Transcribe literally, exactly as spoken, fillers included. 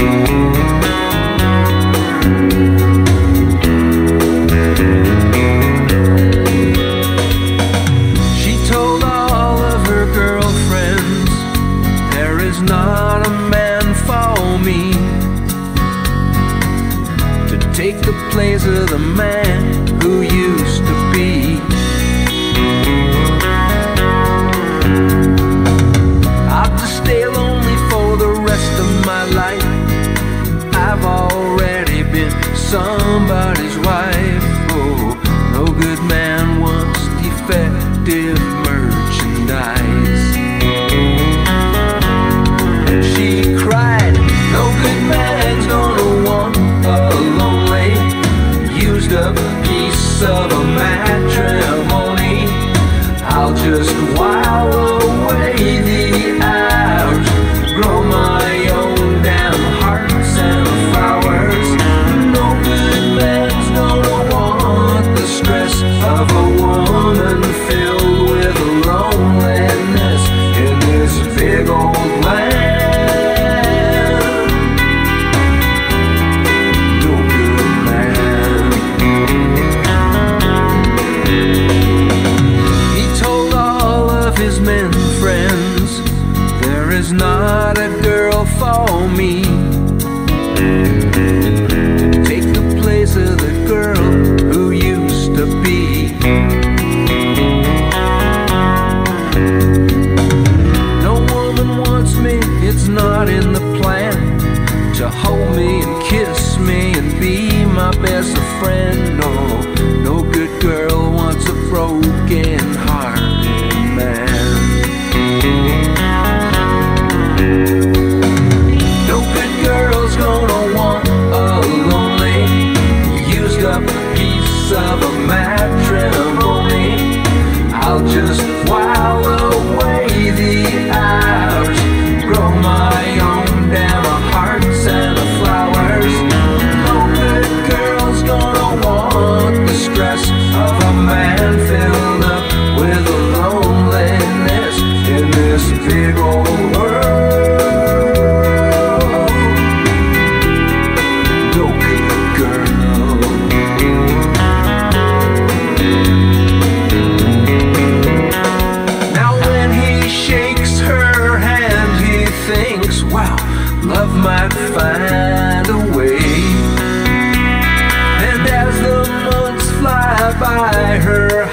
Not a man for me to take the place of the man who used to be. I'll just stay lonely for the rest of my life. I've already been somebody's wife. Oh, no good man wants defective merchandise. She cried, no good man's gonna want a lonely, used up piece of a matrimony. I'll just while away the hours, grow my own damn hearts and flowers. No good man's gonna want the stress of a woman filled with loneliness in this big old land. There's not a girl for me to take the place of the girl who used to be. No woman wants me, it's not in the plan to hold me and kiss me and be my best friend. No, no good girl wants a broken-hearted man. Of a matrimony, I'll just while away the hours, grow my own damn hearts and flowers. No good girl's gonna want the stress of a man filled up with loneliness in this big old world. No good girl. Love might find a way, and as the months fly by, her